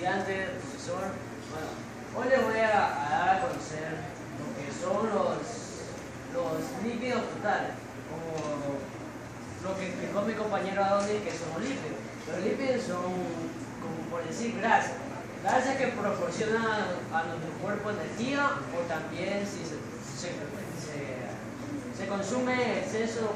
estudiante, profesor. Bueno, hoy les voy a dar a conocer lo que son los lípidos totales, como lo que explicó mi compañero Adonis, que son los lípidos. Los lípidos son, como por decir, grasas. Grasas que proporcionan a nuestro cuerpo energía, o también si se consume en exceso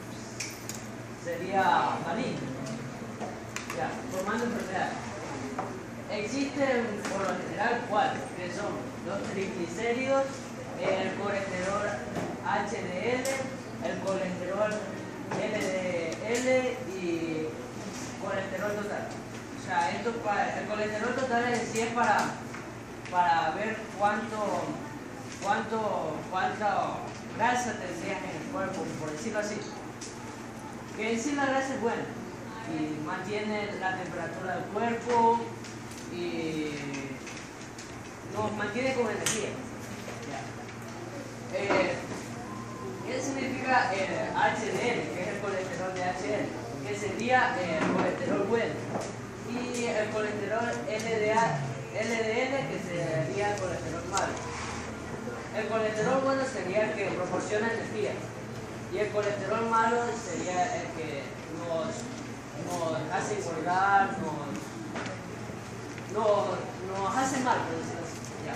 sería maligno. Ya, formando enfermedades. Existen por lo general cuatro, que son los triglicéridos, el colesterol HDL, el colesterol LDL y colesterol total. O sea, el colesterol total en sí es para ver cuánta grasa tendrías en el cuerpo, por decirlo así. Que en sí la grasa es buena y mantiene la temperatura del cuerpo y nos mantiene con energía. ¿Qué significa el HDL? Que es el colesterol de HDL, que sería el colesterol bueno, y el colesterol LDL, que sería el colesterol malo. El colesterol bueno sería el que proporciona energía, y el colesterol malo sería el que nos hace engordar, nos hace mal, por decirlo así. Ya.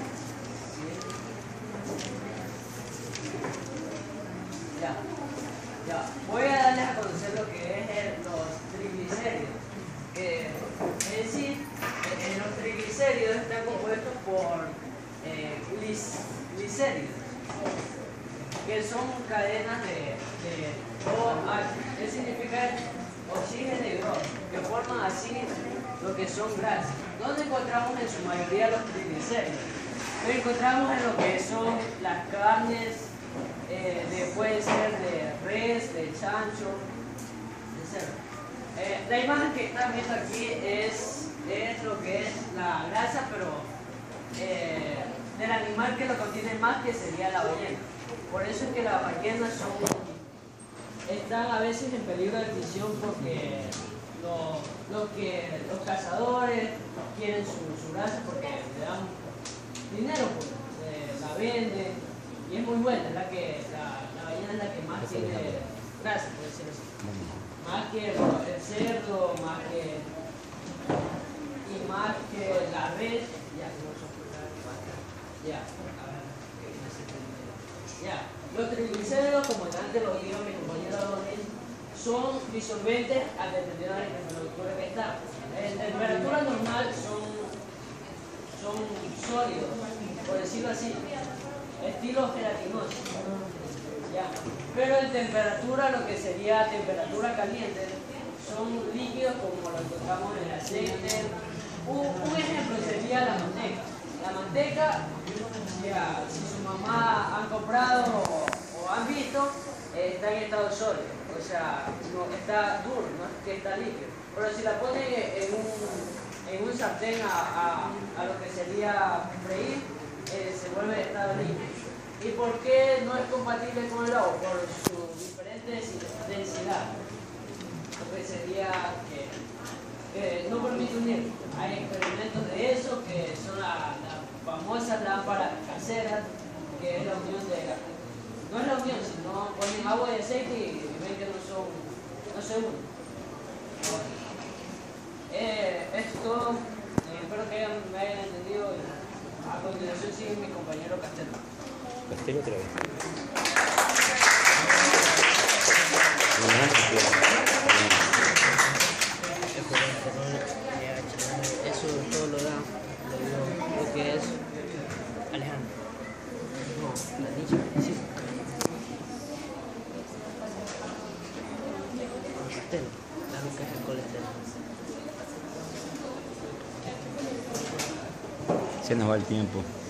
Ya. Voy a darles a conocer lo que es los triglicéridos. Es decir, los triglicéridos están compuestos por glicéridos, que son cadenas de OH. ¿Qué significa oxígeno y hidrógeno? Que forman así lo que son grasas. ¿Dónde encontramos en su mayoría los triglicéridos? Los encontramos en lo que son las carnes, puede ser de res, de chancho, de cerdo. La imagen que están viendo aquí es lo que es la grasa, pero del animal que lo contiene más, que sería la ballena. Por eso es que las ballenas están a veces en peligro de extinción, porque los cazadores quieren su grasa porque le dan dinero, pues, la venden y es muy buena. La ballena es la que más tiene grasa, por decirlo así. Más que el cerdo, más que la res. Los triglicéridos, como antes lo dijo mi compañero Adonis, son disolventes a determinada temperatura que está. En temperatura normal son sólidos, por decirlo así, estilo gelatinoso. Pero en temperatura, lo que sería temperatura caliente, son líquidos como lo encontramos en el aceite. Un ejemplo sería la manteca. La manteca, si su mamá han comprado o han visto, está en estado sólido, o sea, no está duro, no es que está líquido. Pero si la ponen en un sartén a lo que sería freír, se vuelve de estado líquido. ¿Y por qué no es compatible con el agua? Por su diferente densidad. Lo que sería que no permite unir. Hay experimentos de eso, que son las famosas lámparas caseras, que es la unión no es la unión, sino ponen agua y aceite y ven que no se unen. Esto es todo. Espero que me hayan entendido. A continuación sigue mi compañero Castelo. Castelo otra vez. Eso todo lo da lo que es Alejandro. No, la niña, sí. Castelo, claro que es el colesterol. Se nos va el tiempo.